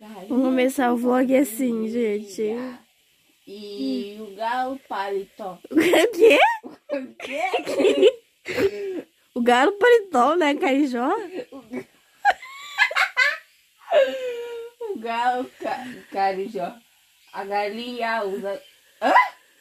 Vamos começar o vlog assim, gente. E o galo paletó. O quê? O quê? O galo paletó, né, Carijó? O galo carijó. A galinha usa... Hã?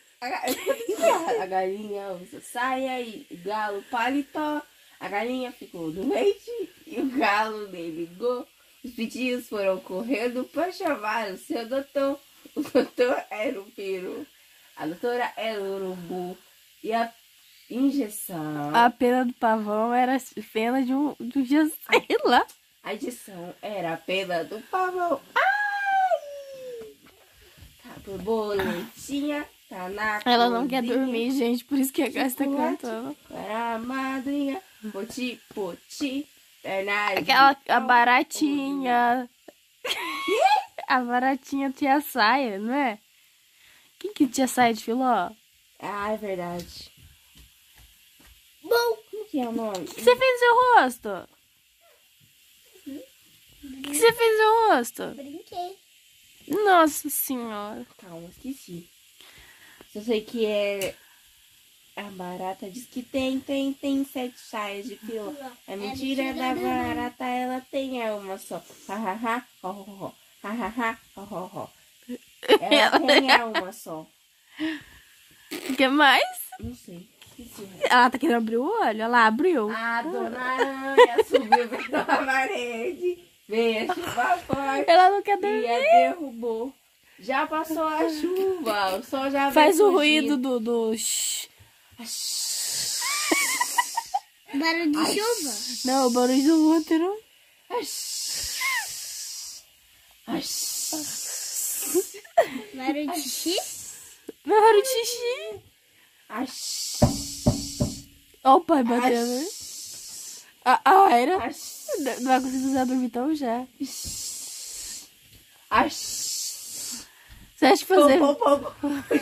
A galinha usa saia e o galo paletó. A galinha ficou doente e o galo nem ligou. Os pintinhos foram correndo para chamar o seu doutor. O doutor era o peru. A doutora era o urubu. E a injeção... A pena do pavão era pena de um dia, sei lá. A injeção era a pena do pavão. Ai! Tá borboletinha, tá na Ela não quer cozinha. dormir, gente, por isso que a Gás tá cantando. Para a madrinha, poti, poti, Bernardinho. Aquela, a baratinha. A baratinha tinha saia, não é? Quem que tinha saia de filó? Ah, é verdade. Bom, como que é o nome? O que você fez no seu rosto? O que você fez no seu rosto? Brinquei. Nossa senhora. Calma, esqueci. Só sei que é... A barata diz que tem 7 saias de filó. É mentira da barata, ela tem uma só. Ha, ha, ha, ho, ho, ho. Ha, ha, ha, ho, ho, ho. Ela tem uma só. O que mais? Não sei, esqueci. Ela tá querendo abrir o olho. Ela abriu. A dona Aranha subiu pela parede. Veio a chuva forte Ela não quer e dormir. a derrubou. Já passou a chuva, o sol já Faz veio o ruído surgindo. do shh. Barulho de chuva. Não, o barulho do útero. Barulho de xixi. Meu barulho de xixi. Ó o pai batendo. A Aira não vai conseguir usar dormir tão já. Você acha que fazer... Acordou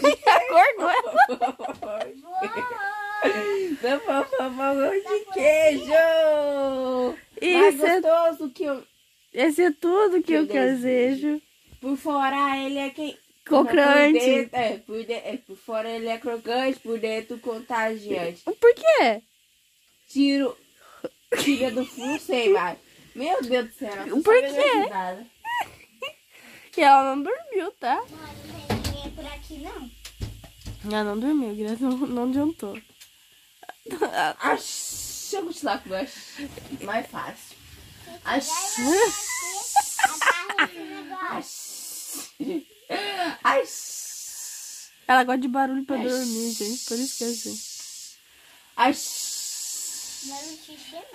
ela. de queijo! Mais Isso é, gostoso que eu... esse é tudo que eu desejo. Por fora ele é quem... Crocante. Por fora ele é crocante, por dentro contagiante. Por quê? Tira do fio, sei mais. Meu Deus do céu. não tô Por sabendo quê? de nada. Que ela não dormiu, tá? Não tem ninguém por aqui, não. Ela não dormiu, Graça não adiantou. Deixa eu continuar com o mais fácil. Ela gosta de barulho pra dormir, gente. Por isso que é assim. Barulho de xixi, né?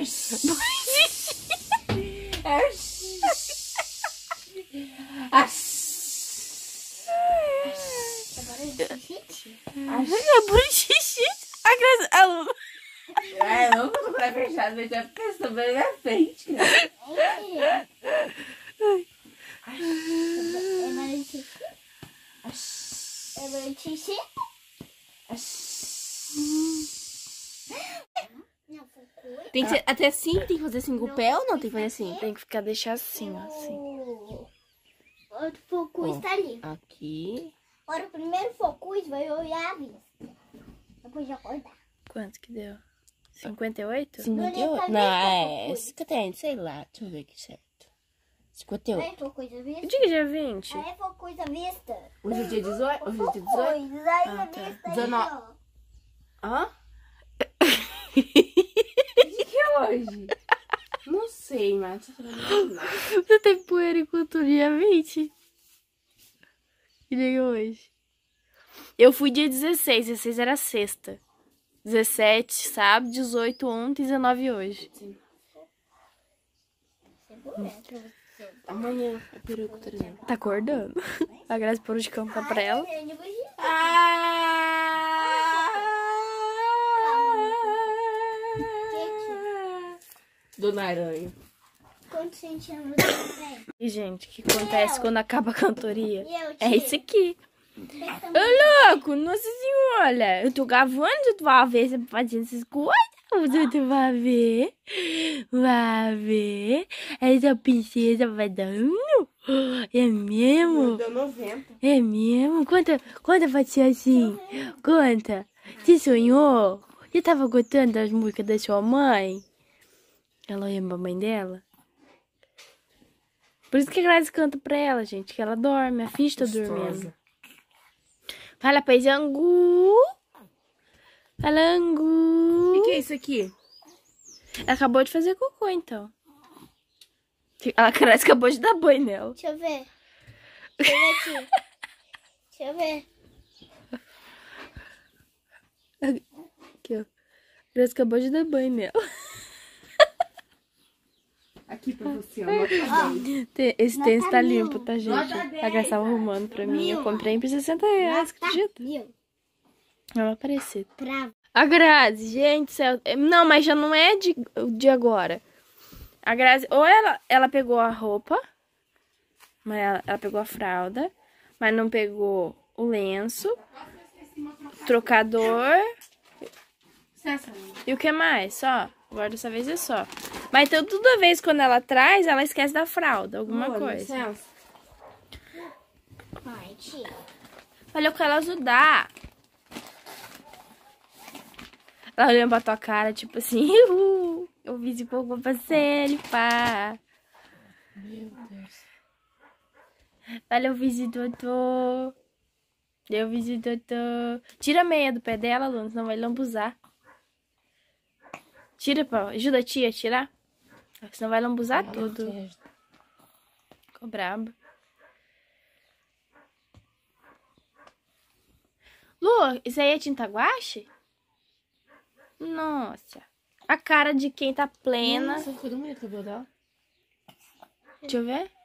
É barulho de xixi? É barulho de xixi. A Graça... Ela... É louco, não vai fechar, mas já pensou bem na frente, cara. É barulho de xixi? É barulho de xixi? Não, foi coisa. Tem que ser até assim? Tem que fazer assim com o pé ou não? Tem que fazer assim? Tem que ficar, deixar assim, ó. Assim. Outro focus tá ali. Aqui. Agora o primeiro focus vai olhar a vista. Depois de acordar. Quanto que deu? 58? 58? Não, é 51, sei lá. Deixa eu ver aqui certo. 58. Aí focus à vista. Eu digo dia 20. Aí focus à vista. Hoje é dia 18? Hoje é dia 18? Focus, aí Ah, a tá. vista aí, 19. ó. Hã? O que é hoje? Não sei, mas... Você tem puericultura dia 20? Que dia é hoje? Eu fui dia 16. 16 era sexta. 17, sábado, 18 ontem, 19 hoje. Amanhã é pericultura. Tá acordando? A Graça parou de cantar pra ela. Dona Aranha. Quantos centímetros você tem? E, gente, o que acontece quando acaba a cantoria? E eu, É isso aqui. Tem também. Ô, louco, nossa senhora. Eu tô gravando, tu vai ver você fazendo essas coisas. Tu vai ver. Vai ver. Essa princesa vai dando. É mesmo? Deu 90. É mesmo? Conta pra tia assim. Conta. Você sonhou? Você tava gostando das músicas da sua mãe? Ela lembra a mãe dela? Por isso que a Grazi canta pra ela, gente. Que ela dorme. A ficha tá dormindo. Fala, pois, Angu. Fala, Angu. O que é isso aqui? Ela acabou de fazer cocô, então. A Grazi acabou de dar banho nela. Deixa eu ver. Deixa eu ver aqui. Deixa eu ver. Aqui, ó. A Grazi acabou de dar banho nela. Aqui pra você, ó. Nota 10. Esse tênis Nota tá 1000. limpo, tá, gente? Nota 10, A Grazi tava arrumando pra mim. Eu 1000. comprei por R$60, acredita? 1000. Não vai aparecer. Cravo. A Grazi, gente, céu. Não, mas já não é de agora. A Grazi, ou ela pegou a roupa, mas ela pegou a fralda, mas não pegou o lenço, trocador e o que mais? Só. Agora dessa vez é só. Mas então toda vez quando ela traz, ela esquece da fralda, alguma coisa. Licença. Ai, tia. Olha o que ela ajudar. Ela olhando pra tua cara, tipo assim, eu fiz de cocô pra você limpar. Meu Deus. Olha, eu fiz de doutor. Eu fiz de doutor. Tira a meia do pé dela, Luna, senão vai lambuzar. Tira, pô. Ajuda a tia a tirar. Senão vai lambuzar tudo. Ficou brabo. Lu, isso aí é tinta guache? Nossa. A cara de quem tá plena. Nossa, ficou tão bonito o cabelo dela. Deixa eu ver.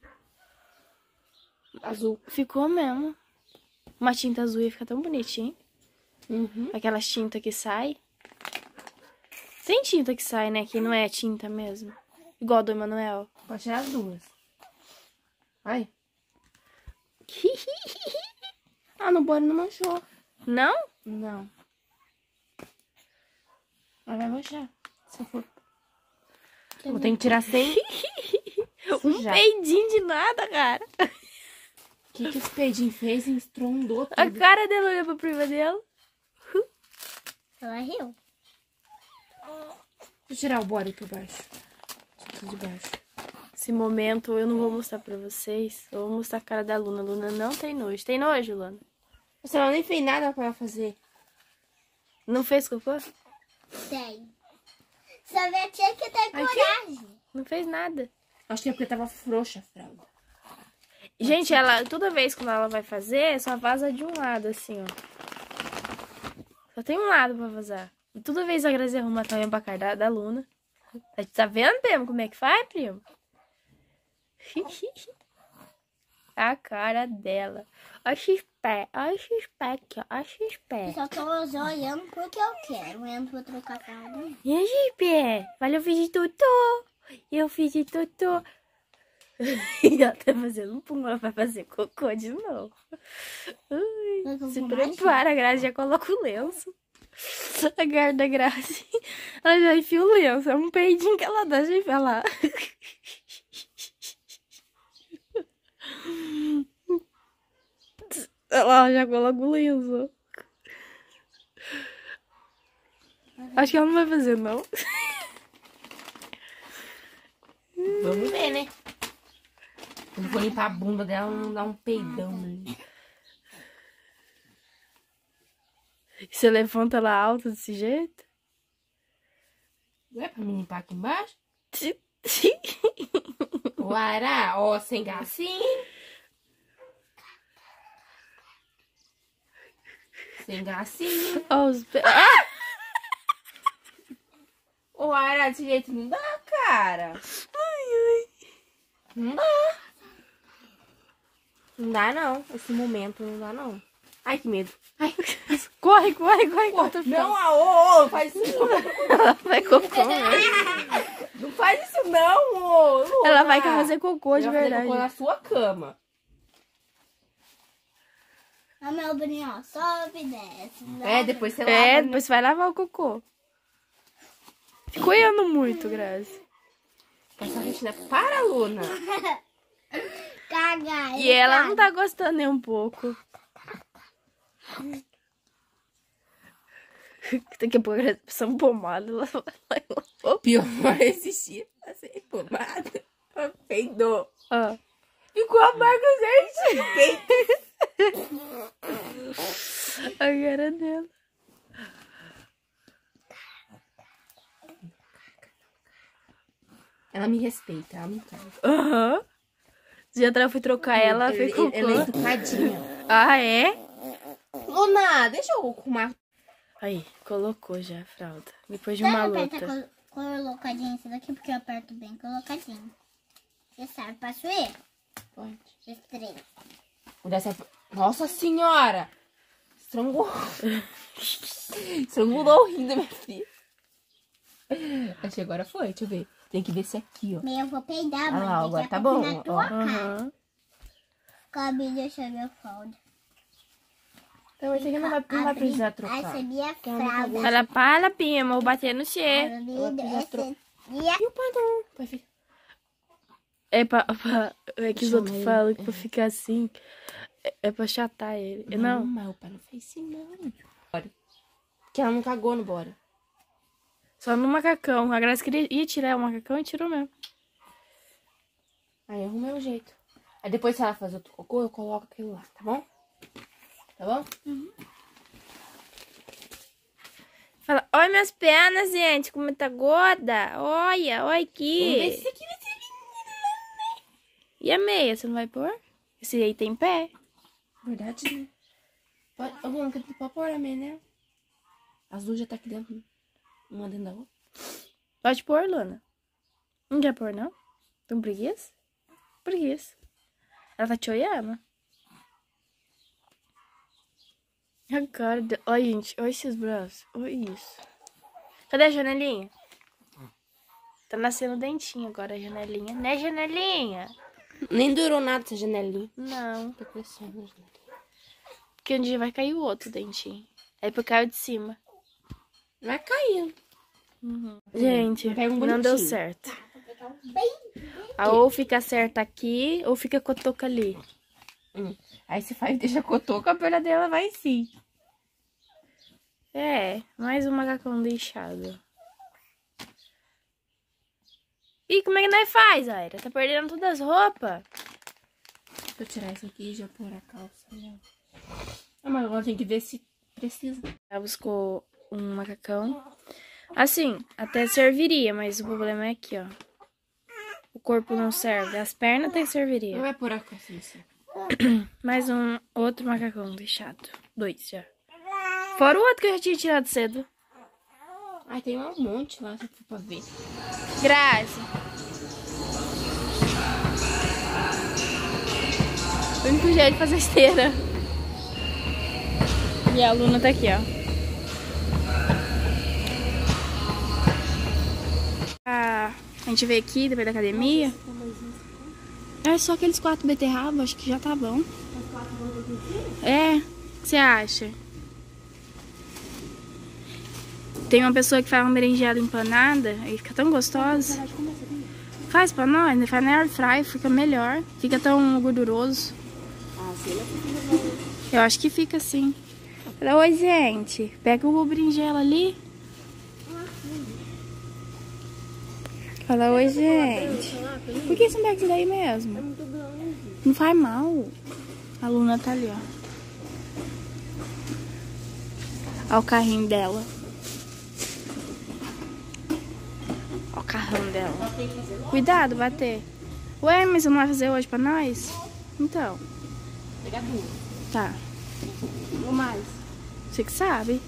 Azul. Ficou mesmo. Uma tinta azul ia ficar tão bonitinho. Uhum. Aquelas tintas que sai. Tem tinta que sai, né? Que não é tinta mesmo. Igual a do Emanuel. Pode tirar as duas. Ai. Ah, no banho não manchou. Não? Não. Mas vai manchar. Se eu for. Eu tenho que tirar sem. Um sujar. peidinho de nada, cara. O que esse peidinho fez? Estrondou A tudo. cara dela olhou pra prima dela. Ela riu. Deixa eu tirar o body por baixo. De baixo. Esse momento eu não vou mostrar pra vocês. Eu vou mostrar a cara da Luna. A Luna não tem nojo. Tem nojo, Luna? Você não nem fez nada pra ela fazer. Não fez cocô? Tem. Só minha tia que tem coragem. Não fez nada. Acho que é porque tava frouxa a fralda. Gente, ela, toda vez que ela vai fazer, só vaza de um lado, assim, ó. Só tem um lado pra vazar. E toda vez a Grazi arruma a olhando pra cara da Luna. Tá vendo, primo, como é que faz, primo? A cara dela. Olha o XP, olha o XP aqui, ó. Olha o XP. Eu só tô olhando porque eu quero. Eu não vou trocar fralda. E aí, XP? Valeu, eu fiz de tutu. Eu fiz de tutu. E ela tá fazendo um pum, ela vai fazer cocô de novo. Ai, se prepara, a Grazi já coloca o lenço. A cara da Grazi, ela já enfia o lenço. É um peidinho que ela dá, já enfia lá. Ela já coloca o lenço. Acho que ela não vai fazer, não. Vamos ver, né? Eu vou limpar a bunda dela, não dar um peidão. Né? Você levanta ela alta desse jeito? Não é pra me limpar aqui embaixo? Uara, ó, sem gracinha. Sem gracinha. Ó, os pe... Uara, desse jeito não dá, cara. Não dá. Não dá, não. Esse momento não dá, não. Ai, que medo. Ai. Corre, corre, corre. Não, faz isso não. Ela vai cocô, né? Não faz isso não, ô. Luna. Ela vai fazer cocô de Ela vai fazer verdade. cocô na sua cama. A meu boninho, ó, sobe e desce. É, depois você lava. É, né? depois você vai lavar o cocô. Ficou olhando muito, Grazi. Essa rotina para, Luna. devagar. E ela não tá gostando nem um pouco. Daqui a pouco ela precisa de pomada. Pior esse xixi sem pomada. Peidou. Ó. Ficou a marca, gente. A cara dela. Ela me respeita, ela me quer. Aham. Já ela foi trocar ela, foi com Ela é educadinha. Ah, é? Luna, deixa eu arrumar. Aí, colocou já a fralda. Depois de uma luta. Colocadinho isso daqui, porque eu aperto bem colocadinho. Você sabe, posso ir? Pode. Estrela. Nossa senhora! Estrangulou. Estrangulou rindo, minha filha. Acho que agora foi, deixa eu ver. Tem que ver se aqui, ó. Eu vou peidar, mãe. lá, agora daqui tá a pouco bom, na ó. tua cara. Aham. Cabe, deixa eu ver a fralda. Então esse aqui não vai precisar trocar. Essa é minha Que ela não fralda. pagou. Fala, para, prima, vou bater no cheiro. E o padrão? Vai ficar. É é que os Chama outros ele. falam que pra ficar assim é pra chatar ele. Não. Mas o pai não fez isso, não. Bora. Porque ela não cagou no bora. Só no macacão. A Graça ia tirar o macacão e tirou mesmo. Aí eu arrumei o jeito. Aí depois, se ela fazer outro cocô, eu coloco aquele lá, tá bom? Tá bom? Fala, oi minhas pernas, gente, como tá gorda. Olha Vamos ver aqui. se isso aqui vai ser E a meia, você não vai pôr? Esse aí tem pé. verdade, né? Pode, vamos pôr a meia, né? As duas já tá aqui dentro. Uma dentro da outra. Pode pôr, Luna. Não quer pôr, não? Tem preguiça? Preguiça. Ela tá te olhando? A cara dela. Olha, gente. Olha esses braços. Olha isso. Cadê a janelinha? Tá nascendo dentinho agora a janelinha. Né, janelinha? Nem durou nada essa janelinha. Não. Tô crescendo a janelinha. Porque um dia vai cair o outro dentinho. Aí por causa de cima. Vai caindo. Gente, Pega um não deu bonitinho. certo. Ou fica certa aqui, ou fica com a touca ali. Aí você faz, deixa a cotoca, a perna dela vai sim. É, mais um macacão deixado. Ih, como é que nós faz, Aira? Tá perdendo todas as roupas. Deixa eu tirar isso aqui e já pôr a calça. Né? Ah, mas agora tem que ver se precisa. Ela buscou um macacão. Assim, até serviria, mas o problema é aqui, ó. O corpo não serve. As pernas até Não serviria. vai pôr a calça assim. Mais um outro macacão deixado. 2 já. Fora o outro que eu já tinha tirado cedo. Ai, tem um monte lá, se for pra ver. Graça. O único jeito de fazer esteira. E a Luna tá aqui, ó. A gente veio aqui depois da academia. É só aqueles 4 beterrabas, acho que já tá bom. É, o que você acha? Tem uma pessoa que faz uma berinjela empanada, aí fica tão gostosa. Faz pra nós, né? Faz na air fry, fica melhor. Fica tão gorduroso. Eu acho que fica assim. Fala, oi, gente. Pega o berinjela ali. Fala, oi, gente. Por que você não pega isso daí mesmo? Não faz mal. A Luna tá ali, ó. Olha o carrinho dela. Olha o carrão dela. Cuidado, bater. Ué, mas você não vai fazer hoje pra nós? Então. Pegar duas. Tá. Ou mais. Você que sabe.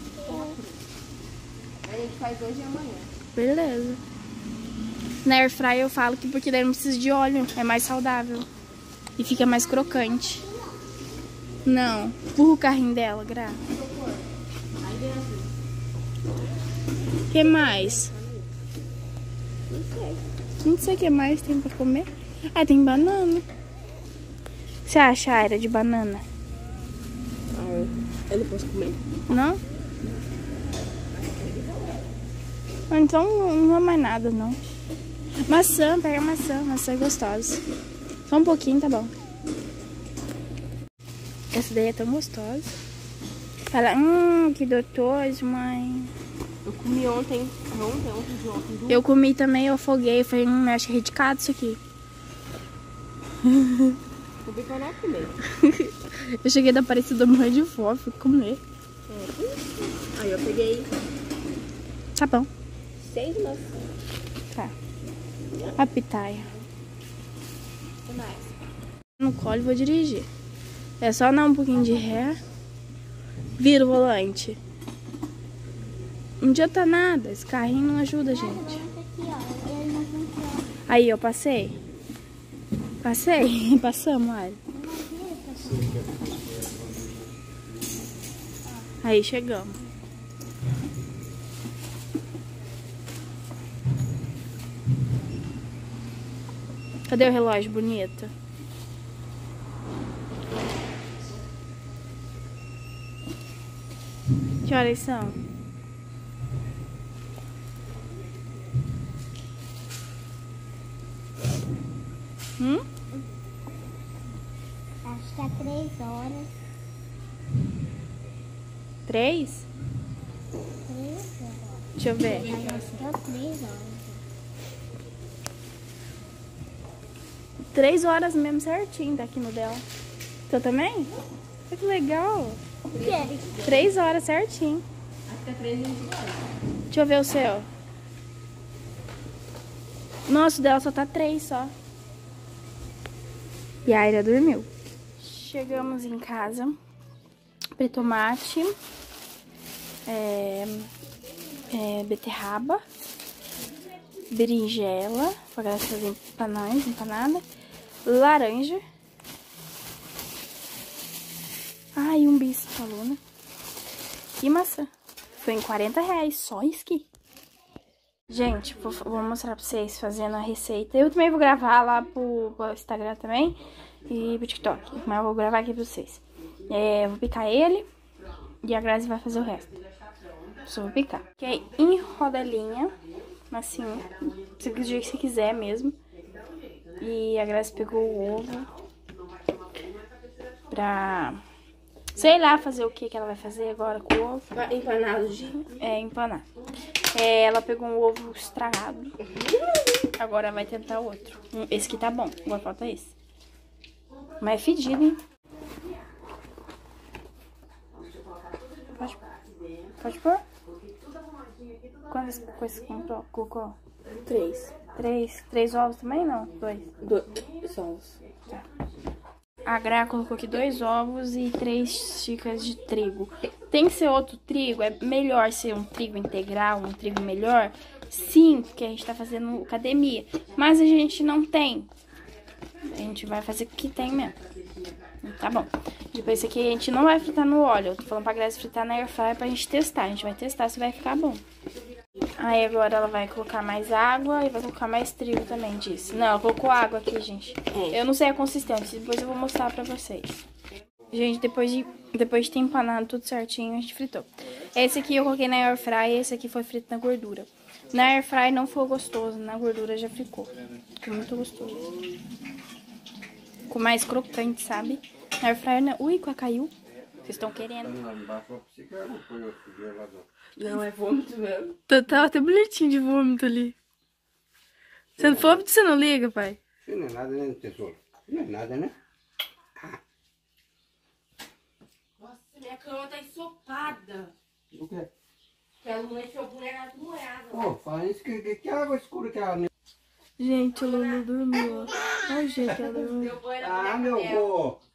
A gente faz hoje e amanhã. Beleza. Na air fry eu falo que porque daí não precisa de óleo. É mais saudável. E fica mais crocante. Não. Empurra o carrinho dela, Gra. O que mais? Não sei o que mais tem pra comer. Ah, tem banana. O que você acha, Aira, de banana? Eu não posso comer. Não? Então não é mais nada, não. Maçã, pega maçã. Maçã é gostosa. Só um pouquinho, tá bom. Essa daí é tão gostosa. Fala, que gostoso, mãe. Eu comi ontem de ontem. Eu comi também, eu afoguei. Falei, acho redicado isso aqui. Vou ver para comer. Eu cheguei da Aparecida morrer de fome, fui comer. Aí eu peguei Tá bom. 6 maçãs. Tá. A pitaia. O que mais? No colo e vou dirigir. É só dar um pouquinho de ré. Vira o volante. Não adianta nada. Esse carrinho não ajuda a gente. Aí, eu passei. Passei? Passamos, olha. Aí, chegamos. Cadê o relógio bonito? Que horas são? Acho que é 3 horas. 3? 3 horas. Deixa eu ver. Mas acho que é 3 horas. 3 horas mesmo certinho daqui no dela. Você também? Olha que legal. O que? 3 horas certinho. Acho que é 3 horas. Deixa eu ver o seu. Nossa, o dela só tá 3 só. E a Aira dormiu. Chegamos em casa. Tomate. Beterraba. Berinjela. Pra galera fazer empanada. Laranja. E um bis falou, né? E maçã. Foi em R$40 só isso aqui. Gente, vou mostrar pra vocês fazendo a receita. Eu também vou gravar lá pro Instagram também e pro TikTok. Mas eu vou gravar aqui pra vocês. Vou picar ele e a Grazi vai fazer o resto. Só vou picar. Ok, em rodelinha, assim, do jeito que você quiser mesmo. E a Grazi pegou o ovo pra... sei lá fazer o que ela vai fazer agora com o ovo. Empanadinho. Empanar. Ela pegou um ovo estragado. Agora vai tentar o outro. Esse aqui tá bom. Agora falta esse. Mas é fedido, hein? Pode pôr? Quantas coisas você colocou? 3. 3 ovos também? Não? 2. 2 ovos. Tá. A Gra colocou aqui 2 ovos e 3 xícaras de trigo. Tem que ser outro trigo? É melhor ser um trigo integral, um trigo melhor? Sim, porque a gente tá fazendo academia. Mas a gente não tem. A gente vai fazer o que tem mesmo. Tá bom. Depois esse aqui a gente não vai fritar no óleo. Eu tô falando pra Grazi fritar na airfryer pra gente testar. A gente vai testar se vai ficar bom. Aí agora ela vai colocar mais água e vai colocar mais trigo também disso. Não, ela colocou água aqui, gente. Eu não sei a consistência, depois eu vou mostrar pra vocês. Gente, depois de ter empanado tudo certinho, a gente fritou. Esse aqui eu coloquei na airfryer e esse aqui foi frito na gordura. Na airfryer não ficou gostoso, na gordura já ficou. Ficou muito gostoso. Ficou mais crocante, sabe? Na airfryer não... Ui, caiu. Vocês estão querendo. Não, é vômito mesmo. Tá até bonitinho de vômito ali. Você vômito, você não liga, pai? Isso não é nada, né, tesouro? Não é nada, né? Nossa, minha cama tá ensopada. O quê? Porque ela não encheu a boneca de molhada. Pô, fala isso que água escura que ela... Gente, a Lulu dormiu. Olha o jeito que ela dormiu. Deu banho na Ah, boneca meu dela. vô!